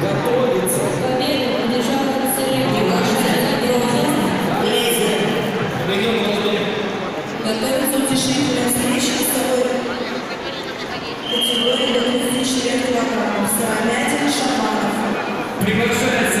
Готовится. Победу одержала леди. Готовится утешительная встреча с собой. Категория до 34 килограммов. Сыромятин Шаманов. Приглашается